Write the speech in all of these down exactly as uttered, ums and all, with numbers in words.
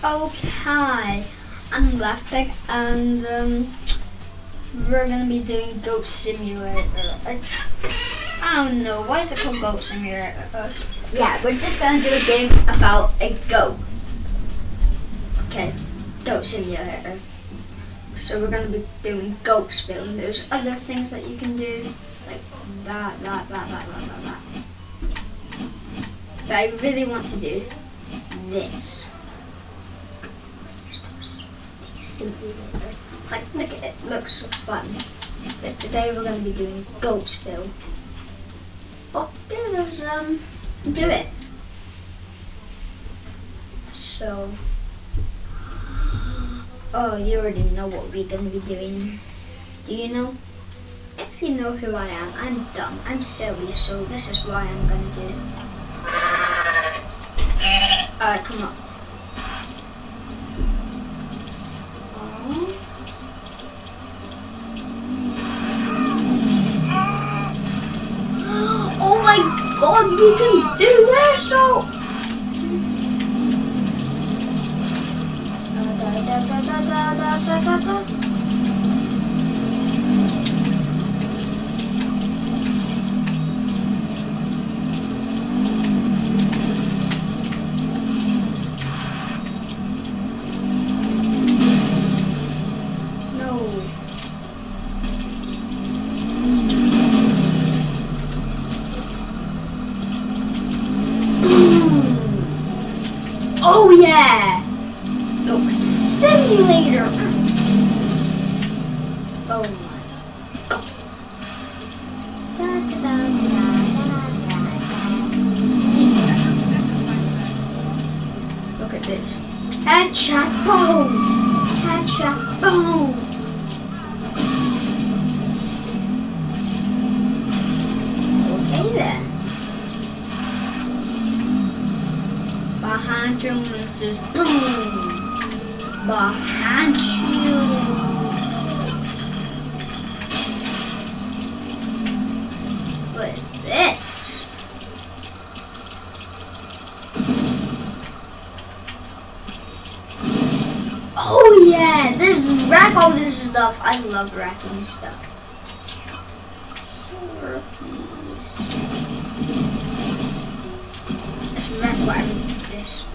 Okay, I'm Blackpick, and um, we're gonna be doing Goat Simulator. It's, I don't know, why is it called Goat Simulator? Yeah, we're just gonna do a game about a goat. Okay, Goat Simulator. So we're gonna be doing Goatsville. There's other things that you can do, like that, that, that, that, that, that, that. But I really want to do this. Simulator. Like, look at it, looks so fun. But today we're going to be doing Goatsville. Oh, yeah, let's um, do it. So, oh, you already know what we're going to be doing. Do you know? If you know who I am, I'm dumb, I'm silly, so this is what I'm going to do. Alright, come on. Oh my god, we can do this! So oh yeah! Goat Simulator! Oh my god. Da, da, da, da, da, da. Look at this. Headshot boom! Headshot boom! Okay then. Behind you, Missus Boom! Behind you! What is this? Oh yeah! This is rack all this stuff. I love racking stuff. Turkeys. Let's rack what I mean. This.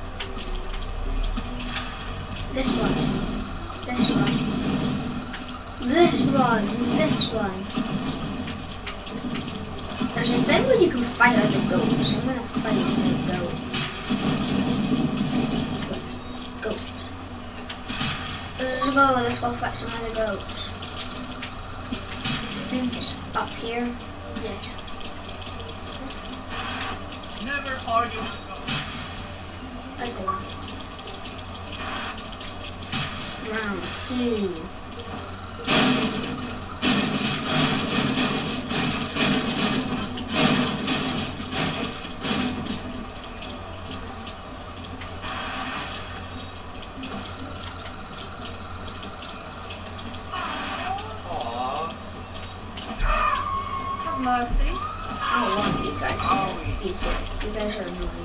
This one. This one. This one. This one. There's a thing where you can fight other goats. I'm gonna fight another goat. Goats. Let's go. Let's go fight some other goats. I think it's up here. Yes. Never argue. Round two. Aww. Have mercy. I don't want you guys to be here. You guys are annoying.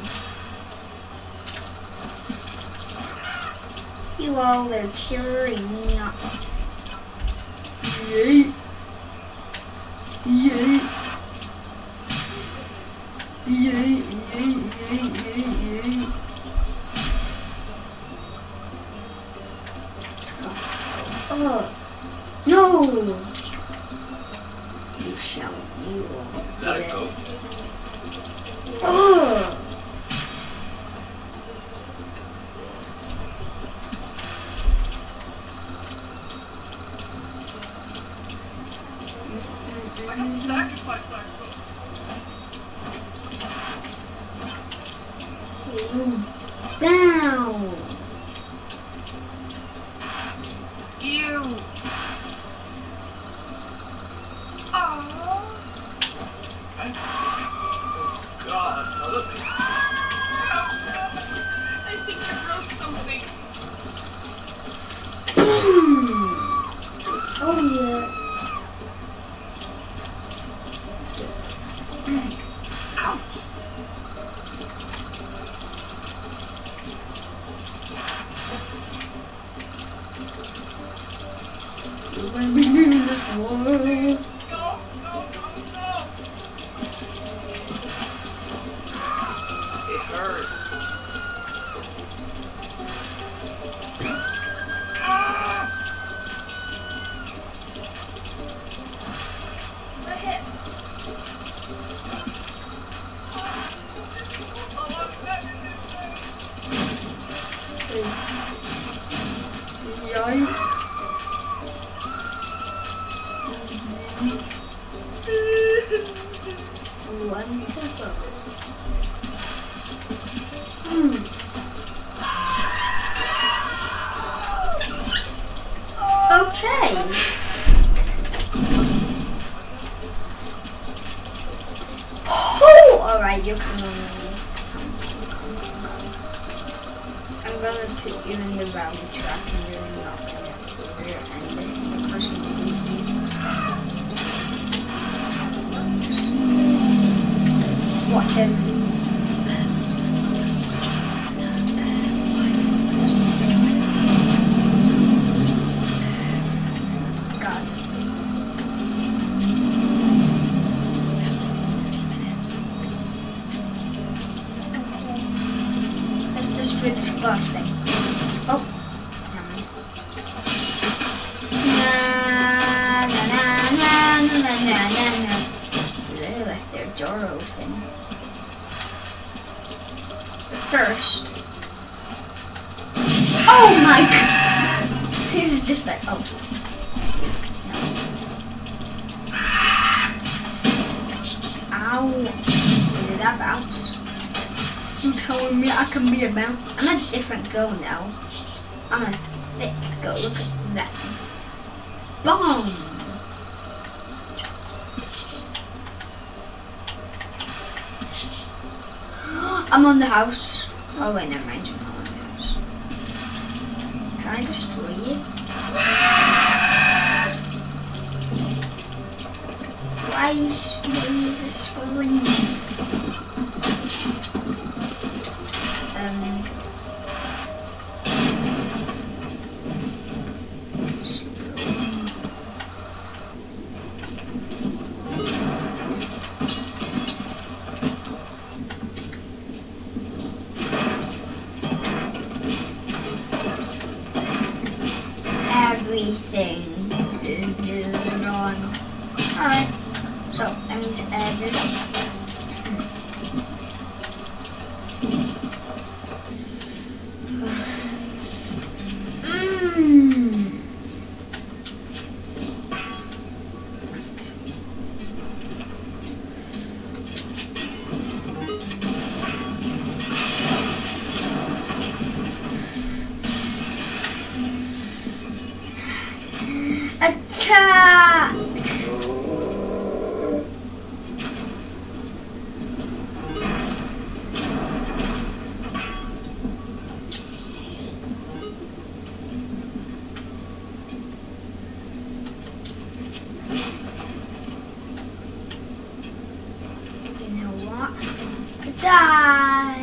You all are cheering me up. Yay! Yay! Yay! Yay! Yay! Yay! Yay! Oh no! You shall. You all. Is that a goat? Oh! I got sacrificed by a goat. Down! Ew. Aww. Oh god, another thing. I think I broke something. Oh yeah. Ouch. We're gonna be leaving this world. No, no, no, no. It hurts. Ah! My hip. Yikes. One circle. Hmm. Okay. Oh, all right, you come on. I'm gonna put you in the rally track and you're not gonna over your ending because you watch him. God. Let's destroy this glass thing. Oh. Na na na na na na na na. They left their door open. But first. Oh my god! He was just like, oh. No. Ow. Did that bounce? You telling me I can be a bounce? I'm a different girl now. I'm a thick girl. Look at that. Boom! I'm on the house. Oh wait, never mind. I'm not on the house. Can I destroy it? Why is, why is it screaming? Um. Everything is just wrong. Alright, so that means everything. Attack! You know what? Die!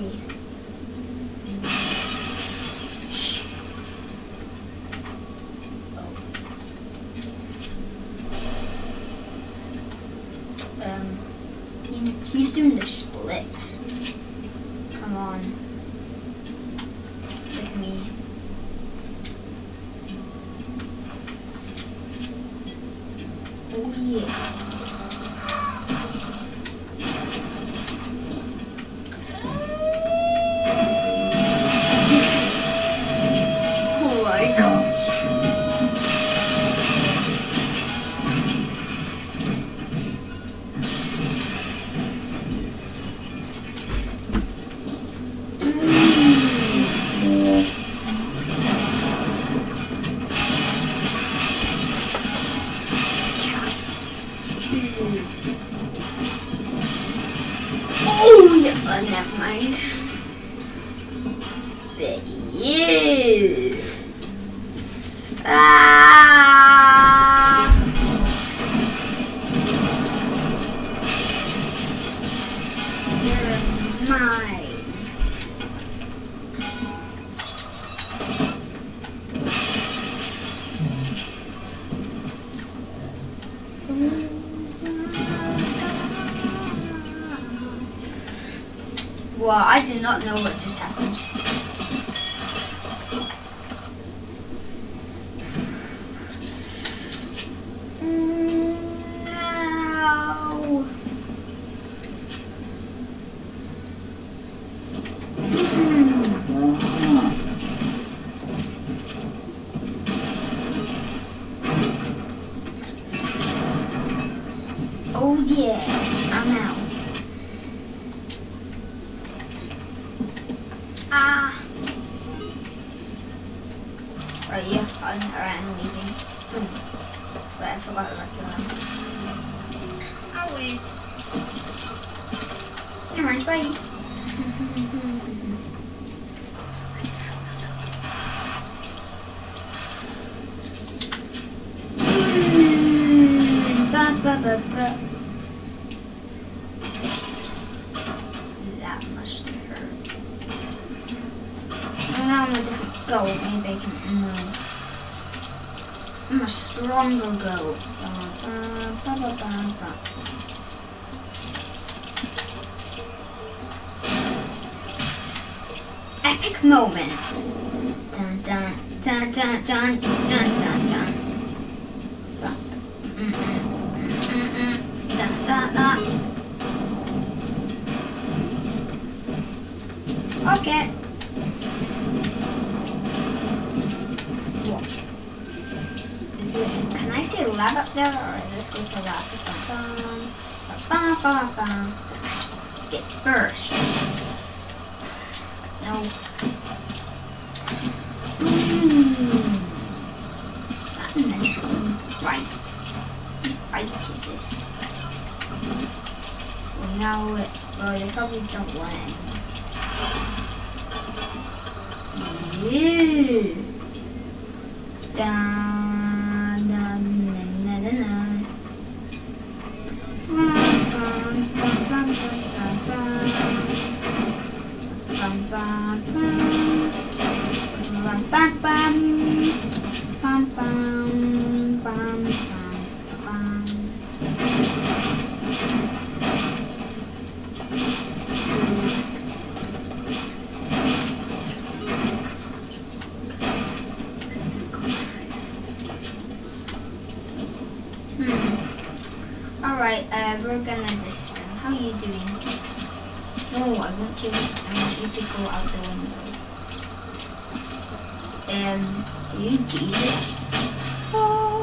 Um, he, he's doing the splits. Come on. With me. Oh yeah. Oh my god. Oh yeah, uh, never mind. But you. Ah. You're mine. what? I do not know what just happened. No. Oh yeah, I'm out. Ah. Right, you're fine. Alright, I'm leaving. Boom. But I forgot to lock you I'll leave. out. Never mind, bye. Ba, ba, ba, ba. That must hurt. And now I'm a different goat. Maybe I can. No. I'm a stronger goat. Ba, ba, ba, ba, ba, ba. Epic moment. Dun dun dun dun dun dun dun dun. Ba. Mm, mm, mm, mm, da, da, da. Okay. What? Is it? Can I see lab up there, or this goes to lab? Ba, ba, ba, ba. Get first. No. Mm. Is that a nice one? Right. Whose bike is this? Well, now it. Well, you probably don't want it. Yeah. Da, da, na, na, na, na. Bum, bum, bum, bum, bum, bum. Bum, bum, bum. Bum, bum, bum. Bum, bum, bum, bum, bum. Alright, uh, we're gonna just, um, how are you doing? No, I want to, I want you to go out the window. Um, you Jesus. Oh.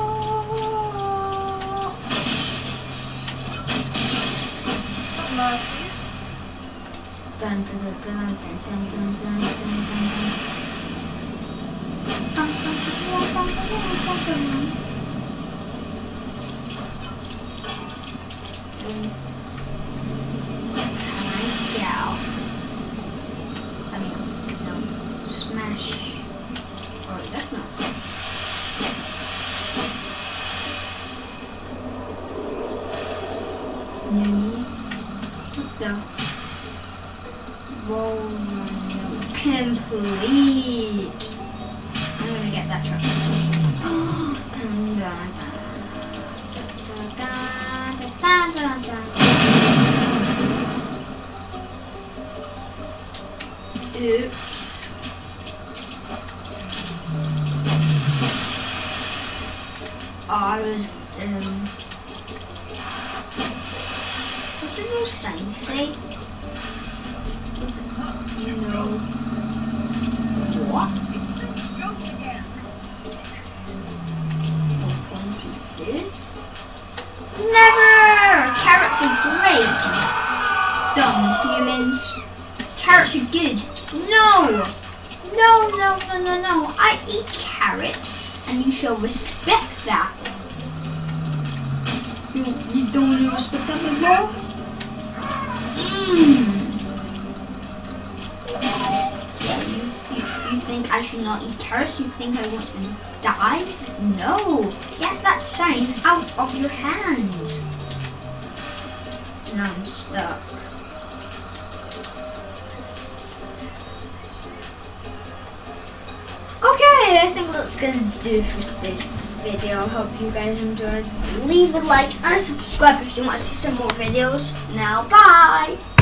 Mercy. Dun, dun, dun, dun, dun, dun, dun, dun, dun, dun, dun. Bum, bum, bum, bum, bum, bum, bum. I mean, no, smash. Oh, that's not. No. What the? Whoa, no. Complete. I'm gonna get that truck. Dun, dun, dun. Da, da, da, da, da. Oops. Oh, I was, um... what did those signs say? No. What? Oh, pointy foods? Never! Carrots are great! Dumb humans. Carrots are good. No! No, no, no, no, no. I eat carrots, and you shall respect that. You, you don't want to respect that, my girl? Mmm. You, you, you think I should not eat carrots? You think I want to die? No. Get that sign out of your hands. Now I'm stuck. Okay, I think that's gonna do for today's video. I hope you guys enjoyed. Leave a like and subscribe if you want to see some more videos. Now, bye!